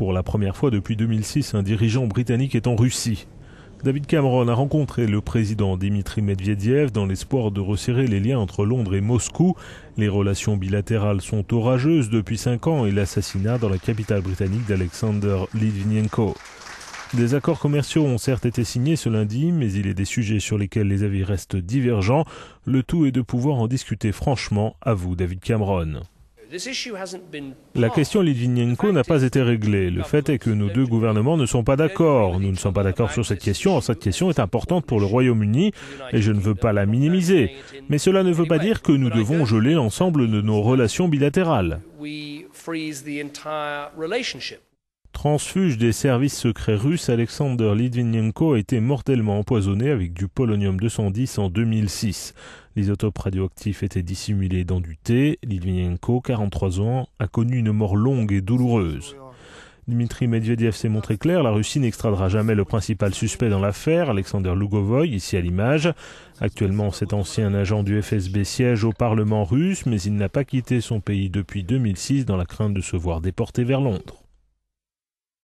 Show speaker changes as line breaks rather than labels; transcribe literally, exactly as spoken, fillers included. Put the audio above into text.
Pour la première fois depuis deux mille six, un dirigeant britannique est en Russie. David Cameron a rencontré le président Dimitri Medvedev dans l'espoir de resserrer les liens entre Londres et Moscou. Les relations bilatérales sont orageuses depuis cinq ans et l'assassinat dans la capitale britannique d'Alexander Litvinenko. Des accords commerciaux ont certes été signés ce lundi, mais il est des sujets sur lesquels les avis restent divergents. Le tout est de pouvoir en discuter franchement, avoue David Cameron. La question Litvinenko n'a pas été réglée. Le fait est que nos deux gouvernements ne sont pas d'accord. Nous ne sommes pas d'accord sur cette question. Or, cette question est importante pour le Royaume-Uni et je ne veux pas la minimiser. Mais cela ne veut pas dire que nous devons geler l'ensemble de nos relations bilatérales. Transfuge des services secrets russes, Alexander Litvinenko a été mortellement empoisonné avec du polonium deux cent dix en deux mille six. L'isotope radioactif était dissimulé dans du thé. Litvinenko, quarante-trois ans, a connu une mort longue et douloureuse. Dimitri Medvedev s'est montré clair, la Russie n'extradera jamais le principal suspect dans l'affaire, Alexander Lugovoy, ici à l'image. Actuellement, cet ancien agent du F S B siège au Parlement russe, mais il n'a pas quitté son pays depuis deux mille six dans la crainte de se voir déporté vers Londres.